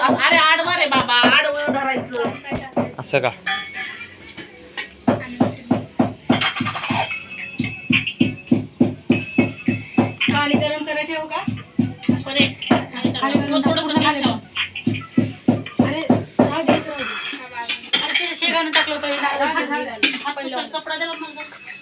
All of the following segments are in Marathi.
अरे आडवर रे बाबा, आडवर धरायचं असं का? पाणी गरम करायला ठेवू का? शेंगानं टाकलं होतं कपडा द्या मग.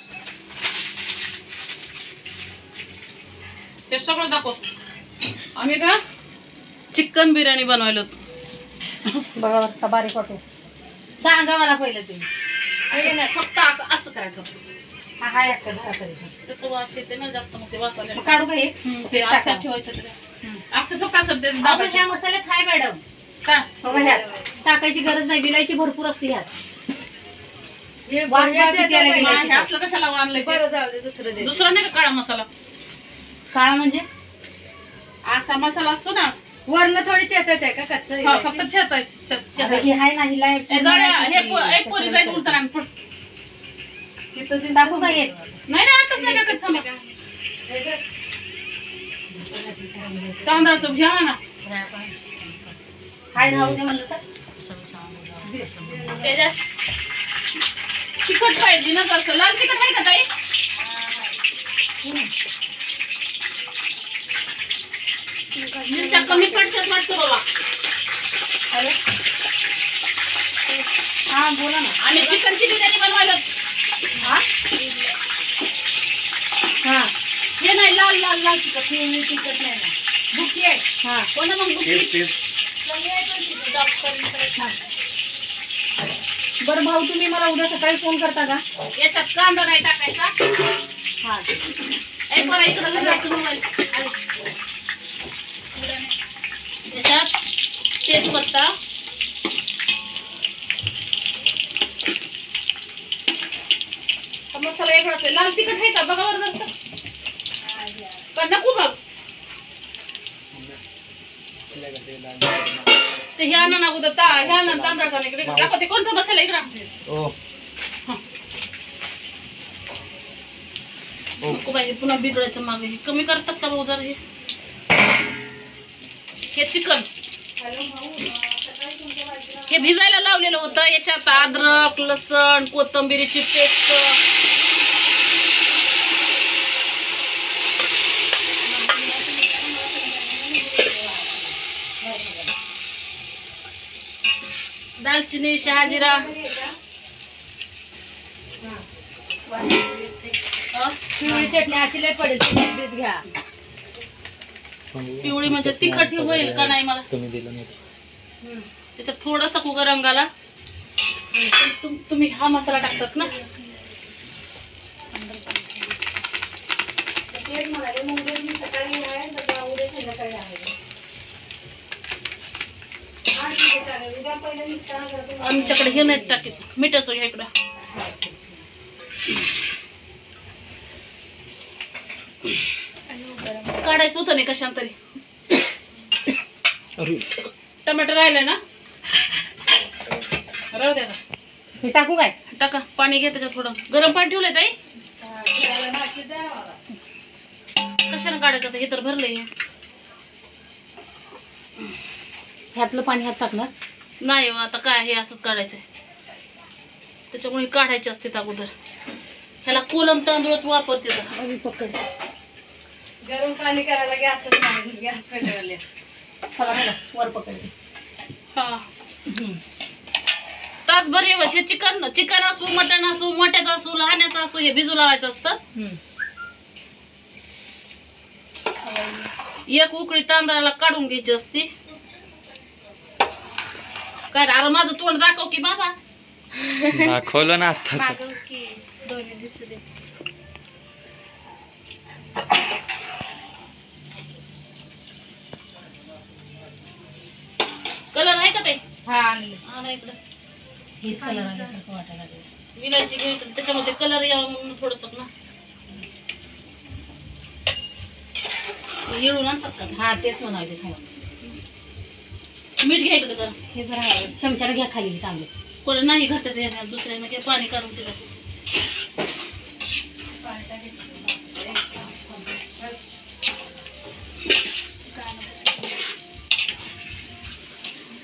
हे सगळं दाखव. आम्ही का चिकन बिर्याणी बनवायला होतो. बघा बघा बारीक वाटू. सांगा मला पहिलं तुम्ही. फक्त असं असं करायचं. हा हा एक धरा तरी. त्याचं वास येते ना जास्त, मग ते वास आले काढू का हे? ते आख्यात ठेवायचं. अख्खं फक्त असं ते आपण दाबायचं. ह्या मसाल्यात हाय मॅडम. का बघा ह्यात टाकायची गरज नाही, विलायची भरपूर असते ह्यात. हे वास हे किती आला विलायची. हे असलं कशाला आणलंय ते? दुसरा नाही का काळा मसाला? काळा म्हणजे असा मसाला असतो ना, वरण थोडी चेचायचं आहे का कच्चं? हा, फक्त छेचायचं. हे हाय नाही लाय. एक पोरी जाईल उलटा आणि पुढं. टाकू का हेच? नाही ना, आताच नाही टाकायचं. थांबा. तांदळाचं घ्या ना. हाय राहू दे म्हणलं तर. त्याच्यात तिखट पाहिजे ना तसं. लाल तिखट आहे का ताई? मिरच्या कमी पडतात वाटतं बाबा. हा बोला ना. आणि चिकनची बिर्याणी बनवायला. हा हा हे नाही लाल लाल लाल तिखट, हे तिखट नाही ना. बुकी आहे. हा कोणा मग बुकी? बरं भाऊ, तुम्ही मला उद्या सकाळी फोन करता का? याच्यात कांदा नाही टाकायचा. हा एक मला इकडं घालायचं मोबाईल. याच्यात तेजपत्ता, मसाला वेगळाच आहे. लाल तिखट आहे का बघा बरं जरासं. का नको बघ. ते ह्या ना अगोदर ह्या ना तांदळाचा इकडे दाखव. ते कोणता मसाला इकडं? ओ नको बाई, पुन्हा बिघडायचं मागे. हे कमी करतात का भाऊ जरा? हे चिकन हे भिजायला लावलेलं होतं. याच्यात अद्रक, लसण, कोथिंबीरीची पेस्ट, दालचिनी, शहाजिरा, पिवळी चटणी अशी लय पडेल, ती घ्या. पिवळी म्हणजे तिखट होईल का नाही मला. तुम्ही दिलं नाही. त्याच्यात थोडासा कुकर रंग आला. तुम्ही हा मसाला टाकतात ना. आमच्याकडे हे नाही टाकीत, मिठाचं घ्या इकडं. काढायचं होतं नाही कशाने तरी. टमाटर राहिलंय ना, राहू द्या. हे टाकू काय? टाका. पाणी घ्या त्याच्यात थोडं. गरम पाणी ठेवलंय ताई. कशाने काढायचं आता? हे तर भरलंय. ह्यातलं पाणी ह्यात टाकणार नाही हो, आता काय हे असंच काढायचंय. त्याच्यामुळे काढायचे असते अगोदर. ह्याला कोलम तांदूळच वापरते. पकड. गरम पाणी करायला गॅसच नाही, गॅस पेटवले. वर पकडते. हा, तासभर हे चिकन चिकन असू, मटण असू, मोठ्याचं असू, लहान्याचं असू, हे भिजू लावायचं असतं. एक उकळी तांदळाला काढून घ्यायची असती. काय अरे माझं तोंड दाखव की बाबा. दाखवलं ना आता. दोन्ही दिसू दे. कलर आहे का ते? हा आणले. आणा इकडं. हेच कलर आल्यासारखं वाटायला लागलं. विलायची घे इकडं. त्याच्यामध्ये कलर यावं म्हणून थोडस ना येळून आणतात का? हा तेच म्हणाले. मीठ घ्या इकडे जरा. हे जरा चमच्याला घ्या खाली तांदूळ. कोण नाही घालतात ह्याच्यात, दुसऱ्याने घ्या पाणी काढून तिला.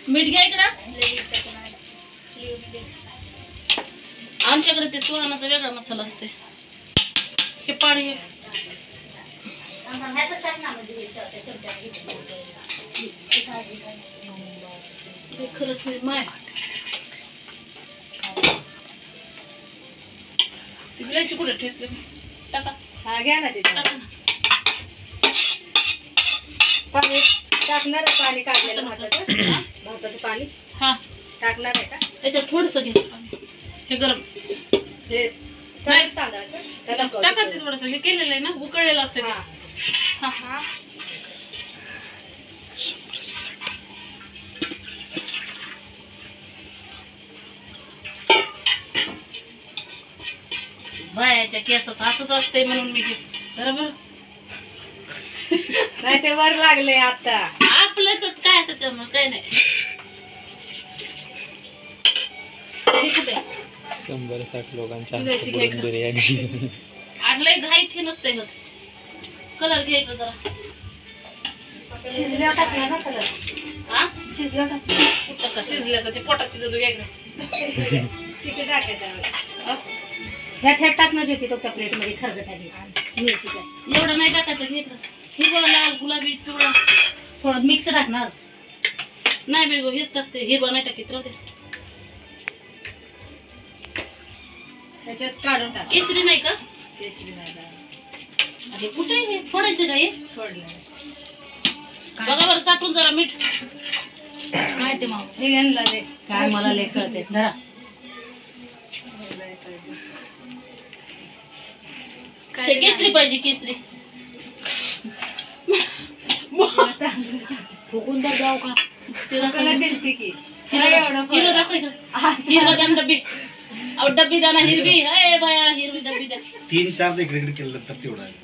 मीठ घ्या इकडं. आमच्याकडे ते सुहानाचा वेगळा मसाला असते. हे पाणी हे. हे खरं ठेव माय. ती विलायची कुठे ठेसले टाका. हा घ्या ना तिथे टाका ना. पाणी टाकणार आहे, पाणी काढलेलं हा? भाताचं पाणी हा टाकणार आहे का? त्याच्यात थोडस घे. हे गरम हे चालेल तांदळाचं त्याला टाका ते थोडस. हे केलेलं आहे ना, उकळलेलं असतं ते. हा हा बायाच्या केसाचं असंच असतंय म्हणून मी घेत. बरोबर. नाही ते वर लागले आता. आपलंच काय त्याच्यामुळे काय नाही. हे कुठे 100-60 लोकांच्या विलायची हातची घे. बिर्याणी. आगलंय घाई थे नसते गं. कलर घ्यायचं जरा. शिजल्यावर टाकला ना कलर. हा शिजल्यावर टाकला. कुठं का शिजल्याचं ते पोटात शिजत घ्यायचं. तिथे टाकायचं. ह्या थेट टाकणार होती तो त्या प्लेट मध्ये खरगट मिरचीचा. एवढं नाही टाकायचं. घे इकडं. हिरवा लाल गुलाबी पिवळा थोडं मिक्स टाकणार. नाही बेगो हेच टाकते. हिरवा नाही टाकीत राहते. त्याच्यात काढून टाक. केसरी नाही का? केसरी नाही टाकायचं. अरे कुठे हे फोडायचं का हे? सोडलं बघा बरं चाटून जरा मीठ. काय ते माव हे आणलं ते काय मला लय कळते. धरा. केसरी पाहिजे केसरी. फुकून तर जाऊ का? त्याला दिलती की हिरो हिरो दाखव इकडं. हिरवा द्या ना डब्बी. अहो डब्बी द्या ना हिरवी. अय बाया हिरवी डब्बी द्या. 3-4 इकडे केलं तर तेवढं आहे.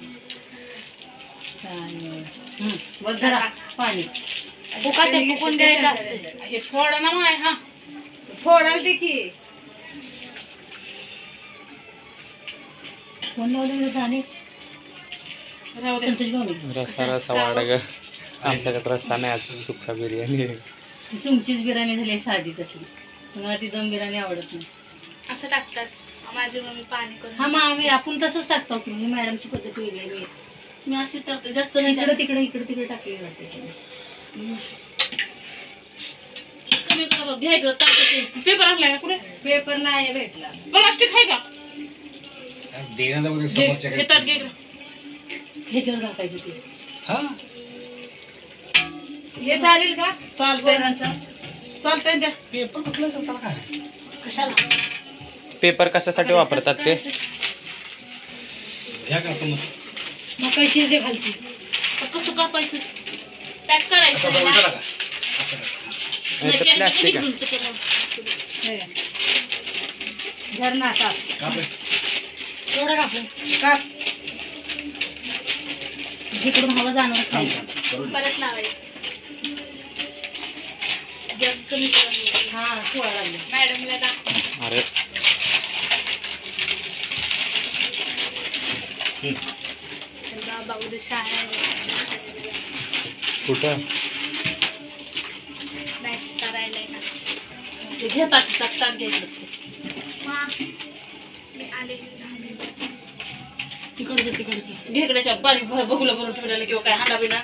बरं धरा पाणी. फुकाटे फुकून द्यायचं असते. हे फोडा ना माय. हा फोडाल ते की कोण लावले दाणे? राहू दे. संतोष भाऊ. रस्सा वाढ ग. आमच्याकडे रस्सा नाही, आज सुक्का बिर्याणी. तुमचीच बिर्याणी झाली साधी तसली. तुम्हाला ती दम बिर्याणी आवडत नाही. असं टाकतात. माझी मम्मी पाणी करून हा मग आम्ही आपण तसंच टाकतो की म्हणजे मॅडमची पद्धत वेगळी आहे. मी अशी टाकते जास्त नाही इकडे टाकत. तिकडे टाकली वाटते. कमी करा घ्या इकडं ताटात. पेपर आणलाय का कुठे? पेपर नाही भेटला. प्लास्टिक आहे का? देण्याचा वगैरे घे. समोरच्या हे ताट घे इकडं. ह्याच्यावर टाकायची ती. हा हे चालेल का? चालतंय पोरांचं चालतंय द्या. पेपर कुठला त्याला काय कशाला? पेपर कशासाठी वापरतात ते? ह्या करतो मग मग काही चिरते खालची. तर कसं कापायचं? पॅक करायचं. असं उलटा टाका. असं नाही, ते प्लास्टिक आहे. हे. धर ना आता. कापड. एवढं टाकू. काप. जिकडून हवा जाणार नाही. परत लावायचं. गॅस कमी करा. हा पोळा लागली. मॅडमला दाखव. अरे चला बघू दे शाळा कुठं? मॅथ्स करायला ना. ते घे ताट घे इकडं. मी आले तिकडचं ढेकड्याच्या पाणी बघूला भरून ठेवलेलं किंवा काय हांडा बिना.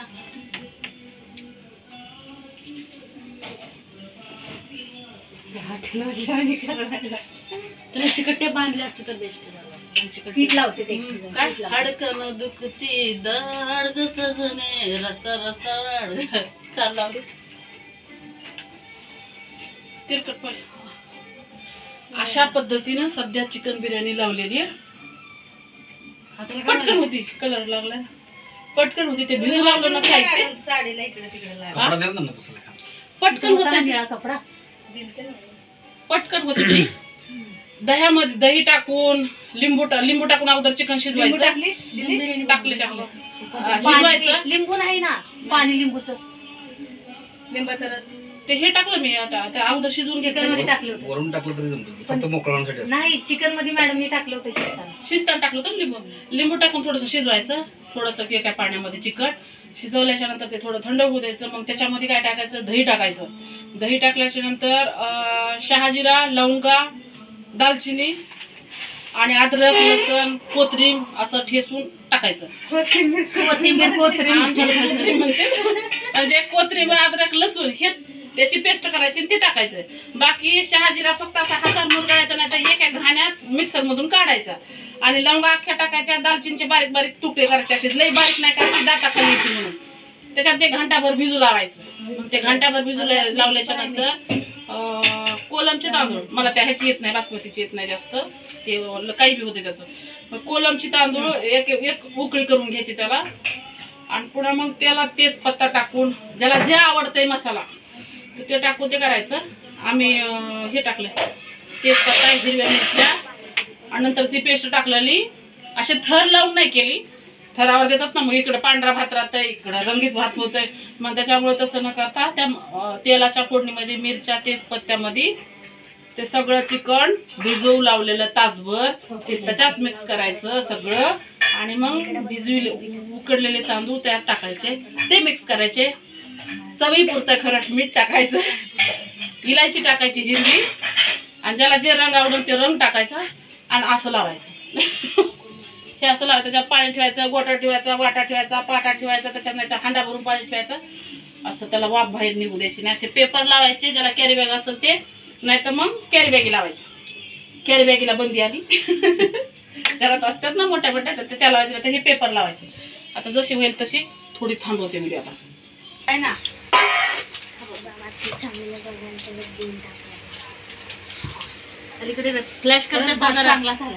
त्याला चिकट्टे बांधले असते तर बेस्ट. पीठ लावते ते. काय हाडकन दुखती दाड ग सजने रसा रसा वाढ चालला तिरकट पाणी. अशा पद्धतीनं सध्या चिकन बिर्याणी लावलेली आहे. पटकन होती. कलर लागला पटकन होती. ते भिजू लागलं ना साहित्य. साडीला इकडे तिकडे लाव. कपडा द्या ना बसायला. पटकन होत निळा कपडा. दिलते ना. पटकन होती ती. दह्यामध्ये दही टाकून लिंबू टाकून अगोदर चिकन लिंबू शिजवायचं. टाकली? दिली? टाकले शिजवायचं. लिंबू नाही ना. पाणी लिंबूचं. लिंबाचा रस ते हे टाकलं मी आता त्या अगोदर शिजवून चिकन घेतलं मध्ये टाकलं होतं. वरून टाकलं तरी जमतं फक्त मोकळवण्यासाठी असतं. नाही चिकन मध्ये मॅडमनी टाकलं होतं शिजताना. शिजताना टाकलं होतं लिंबू लिंबू टाकून थोडंसं शिजवायचं, थोडंसं एका पाण्यामध्ये चिकट शिजवल्याच्या नंतर ते थोडं थंड होऊ द्यायचं. मग त्याच्यामध्ये काय टाकायचं, दही टाकायचं. दही टाकल्याच्या नंतर शहाजिरा, लवंगा, दालचिनी आणि अद्रक, लसण, कोथिंबीर असं ठेसून टाकायचं. कोथिंबीर आमच्याकडे कोथिंबीर म्हणते, म्हणजे कोथिंबीर, अद्रक, लसूण हे त्याची पेस्ट करायची आणि ते टाकायचं. बाकी शहाजिरा फक्त असा हाताने मुरगाळायचा, नाही तर एक घाण्यात मिक्सर मधून काढायचा. आणि लवंगा अख्ख्या टाकायच्या, दालचिनीचे बारीक बारीक तुकडे करायचे, असे लई बारीक नाही करायचे, दाताखाली येते म्हणून. त्याच्यात ते घंटाभर भिजू लावायचं. मग ते घंटाभर भिजू लावल्याच्या नंतर कोलमचे तांदूळ, मला त्या ह्याची येत नाही, बासमतीची येत नाही जास्त, ते काही बी होते त्याचं. मग कोलमची तांदूळ एक उकळी करून घ्यायची त्याला. आणि पुन्हा मग त्याला तेच पत्ता टाकून, ज्याला जे आवडतंय मसाला तर ते टाकून ते करायचं. आम्ही हे टाकलं तेजपत्ता, हिरव्या मिरच्या आणि नंतर ती पेस्ट टाकलेली. असे थर लावून नाही केली, थरावर देतात ना, मग इकडं पांढरा भात राहतंय, इकडं रंगीत भात होतंय. मग त्याच्यामुळे तसं न करता त्या तेलाच्या फोडणीमध्ये मिरच्या तेजपत्त्यामध्ये ते सगळं चिकन भिजवू लावलेलं तासभर ते त्याच्यात मिक्स करायचं सगळं. आणि मग उकडलेले तांदूळ त्यात टाकायचे, ते मिक्स करायचे. चवीपुरतं खरट मीठ टाकायचं, इलायची टाकायची हिरवी, आणि ज्याला जे रंग आवडेल ते रंग टाकायचा आणि असं लावायचं. हे असं लावायचं. त्याच्यात पाणी ठेवायचं, गोटा ठेवायचा, वाटा ठेवायचा, पाटा ठेवायचा, त्याच्यात नाही तर हांडा भरून पाणी ठेवायचं. असं त्याला वाफ बाहेर निघू द्यायची नाही. असे पेपर लावायचे, ज्याला कॅरी बॅग असेल ते, नाही तर मग कॅरी बॅगी लावायची. कॅरी बॅगीला बंदी आली घरात असतात ना मोठ्या मोठ्या, तर त्या लावायचे, तर हे पेपर लावायचे. आता जशी होईल तशी थोडी थांबवते व्हिडिओ आता. आहे ना. अलीकडे फ्लॅश करण्याचा भात चांगला झाला.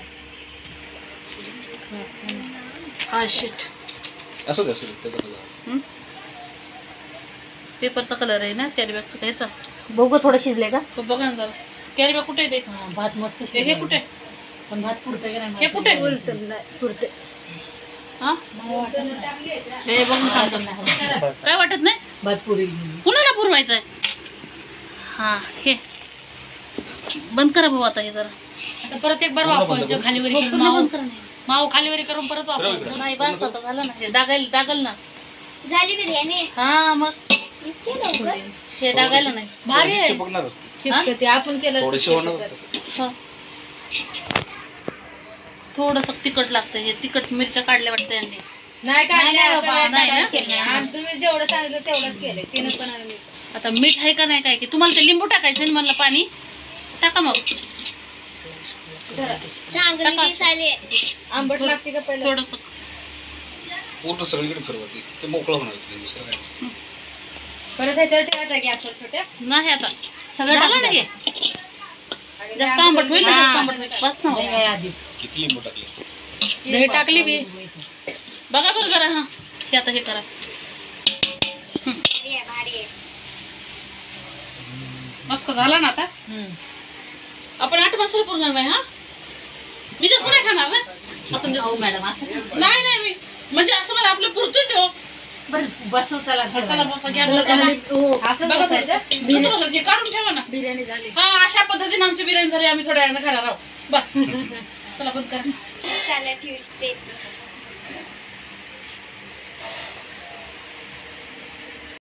हा शिट, असू दे त्याचा कलर. पेपरचा कलर आहे ना कॅरी बॅगचा घ्यायचा. बघू थोडं शिजले का? बघा ना जरा कॅरी बॅग कुठे आहे ते? भात मस्त हे शिजले. कुठे? पण भात पुरतं की नाही? हे कुठे? पुरते. हा हे बघून सांगतो. काय वाटत नाही? भात पुरी कुणाला पुरवायचं आहे? हा हे बंद करा भाऊ आता हे जरा. आता परत एक बार वापरायचं खालीवरी हो, करून, पुन्हा बंद करा नाही. माव खालीवरी करून परत वापरायचं. नाही बस आता झालं ना, हे डागल ना. झाली बिर्याणी हा मग इतके लवकर हे डागायला नाही. भारी आहे. चिपकणार असते, चिपकते आपण केलं थोडीशी होणार असते. हा. थोडंसं तिखट लागतं. हे तिखट मिरच्या काढल्या वाटतं यांनी. नाही काढले नाही असं बाबा, नाही ना? केलं. आणि तुम्ही जेवढं सांगितलं तेवढंच केलं. तिनं पण आलं. आता मीठ आहे का नाही काय की तुम्हाला ते लिंबू टाकायचं आणि मला पाणी टाका मग. चांगली दिसायली आंबट लागते का पहिलं? थोडस पूर्ण सगळीकडे फिरवते, ते मोकळं होणार ते दुसरं काय. परत ह्याच्यावर ठेवायचा गॅसवर छोट्या. नाही आता सगळं झालं ना हे. जास्त आंबट होईल ना, जास्त आंबट होईल. बस ना नाही, नाही, आधीच किती लिंबू टाकले? दही टाकली बी. बघा बरं जरा. हा हे आता हे करा. भारी आहे भारी आहे मस्त झाला ना आता. आपण 8 मसाला पुरणार नाही. हा मी जास्त नाही खाणार ना. आपण जास्त मॅडम असं नाही नाही मी म्हणजे असं मला आपलं पुरतोय तो. बरं बसव चला. चला बसा घ्या. चला, बसा. चला. असं बघा बसायचं. थोडंसं. कसं बसायचं हे काढून ठेवा ना. बिर्याणी झाली. हा अशा पद्धतीने आमची बिर्याणी झाली. आम्ही थोड्या वेळानं खाणार आहोत. बस चला बंद करा. चला ट्यूजडे